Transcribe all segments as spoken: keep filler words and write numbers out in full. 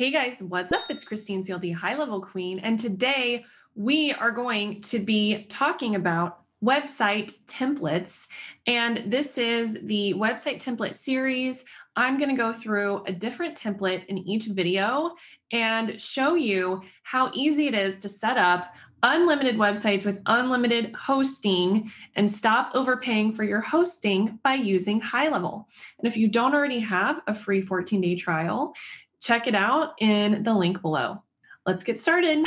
Hey guys, what's up? It's Christine Seal, the High Level Queen, and today we are going to be talking about website templates. And this is the website template series. I'm going to go through a different template in each video and show you how easy it is to set up unlimited websites with unlimited hosting and stop overpaying for your hosting by using GoHighLevel. And if you don't already have a free fourteen day trial, check it out in the link below. Let's get started.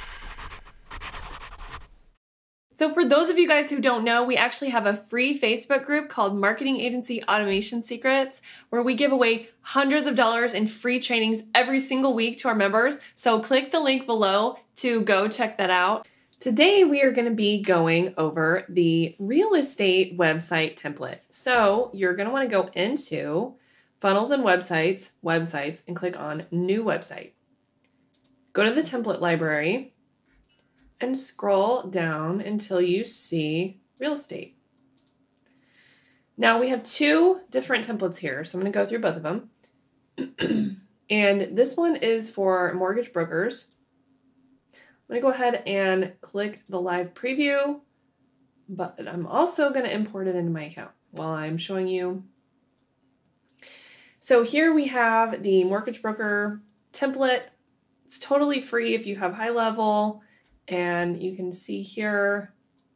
So for those of you guys who don't know, we actually have a free Facebook group called Marketing Agency Automation Secrets, where we give away hundreds of dollars in free trainings every single week to our members. So click the link below to go check that out. Today, we are going to be going over the real estate website template. So you're going to want to go into Funnels and Websites, Websites, and click on New Website. Go to the template library and scroll down until you see real estate. Now we have two different templates here, so I'm going to go through both of them. And this one is for mortgage brokers. I'm going to go ahead and click the live preview, but I'm also going to import it into my account while I'm showing you. So here we have the mortgage broker template. It's totally free if you have GoHighLevel, and you can see here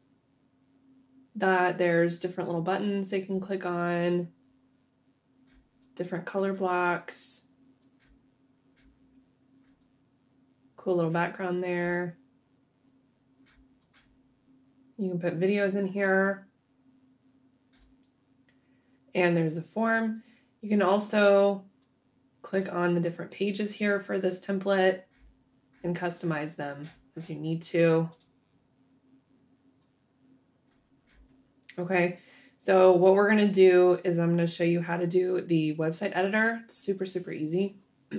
that there's different little buttons they can click on, different color blocks, cool little background there. You can put videos in here, and there's a form. You can also click on the different pages here for this template and customize them as you need to. Okay, so what we're going to do is I'm going to show you how to do the website editor. It's super, super easy.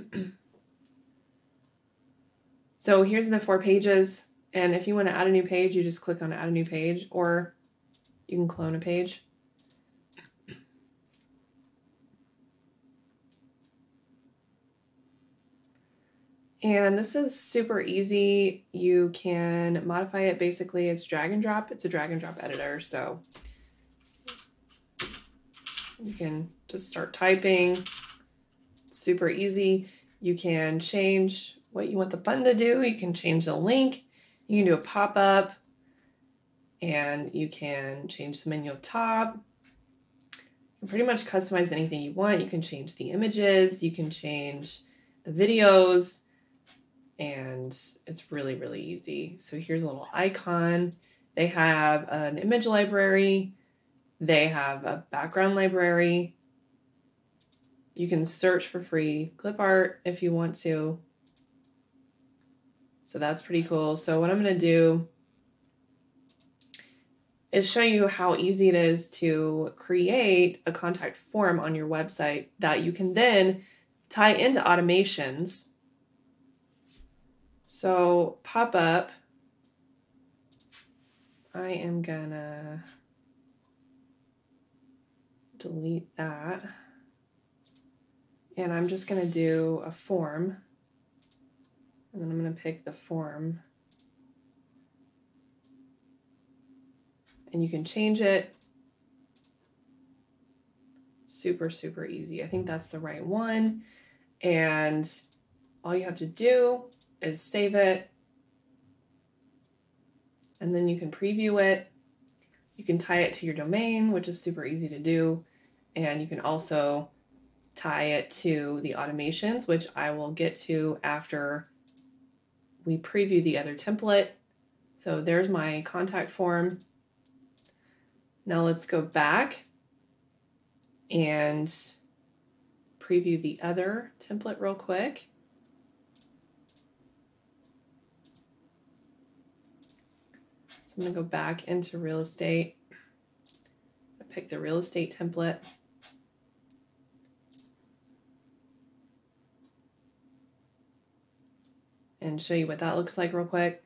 So here's the four pages, and if you want to add a new page, you just click on add a new page, or you can clone a page. And this is super easy. You can modify it. Basically, it's drag and drop. It's a drag and drop editor. So you can just start typing. It's super easy. You can change what you want the button to do. You can change the link. You can do a pop-up. And you can change the menu up top. You can pretty much customize anything you want. You can change the images. You can change the videos. And it's really, really easy. So here's a little icon. They have an image library. They have a background library. You can search for free clip art if you want to. So that's pretty cool. So what I'm going to do is show you how easy it is to create a contact form on your website that you can then tie into automations. So pop up, I am gonna delete that, and I'm just gonna do a form, and then I'm gonna pick the form, and you can change it. Super, super easy. I think that's the right one, and all you have to do is save it, and then you can preview it. You can tie it to your domain, which is super easy to do, and you can also tie it to the automations, which I will get to after we preview the other template. So there's my contact form. Now let's go back and preview the other template real quick. So I'm going to go back into real estate. I pick the real estate template. And show you what that looks like real quick.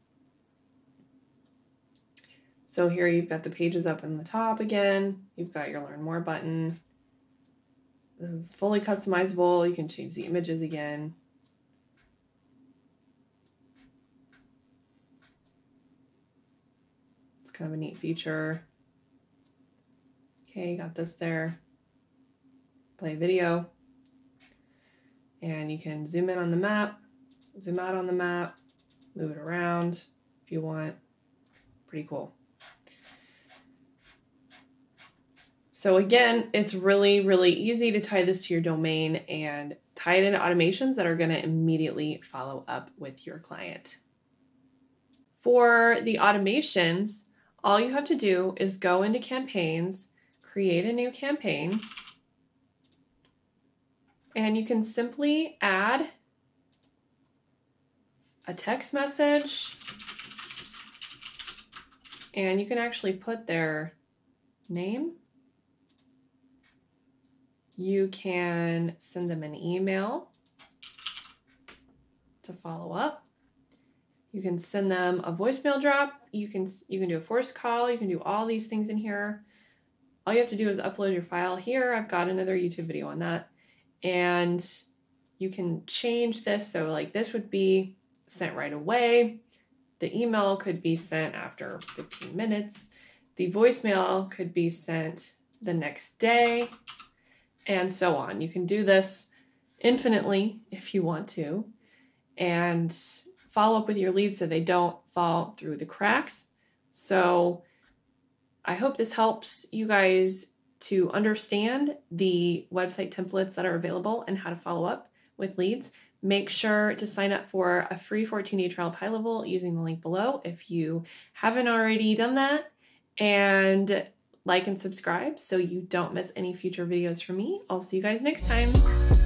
So here you've got the pages up in the top again. You've got your Learn More button. This is fully customizable. You can change the images again. kind of a neat feature. Okay, got this there. Play video. And you can zoom in on the map, zoom out on the map, move it around if you want. Pretty cool. So again, it's really, really easy to tie this to your domain and tie it into automations that are going to immediately follow up with your client. For the automations, all you have to do is go into campaigns, create a new campaign, and you can simply add a text message, and you can actually put their name. You can send them an email to follow up. You can send them a voicemail drop. You can, you can do a forced call. You can do all these things in here. All you have to do is upload your file here. I've got another YouTube video on that. And you can change this. So like this would be sent right away. The email could be sent after fifteen minutes. The voicemail could be sent the next day, and so on. You can do this infinitely if you want to, and follow up with your leads so they don't fall through the cracks. So I hope this helps you guys to understand the website templates that are available and how to follow up with leads. Make sure to sign up for a free fourteen day trial of GoHighLevel using the link below if you haven't already done that. And like and subscribe so you don't miss any future videos from me. I'll see you guys next time.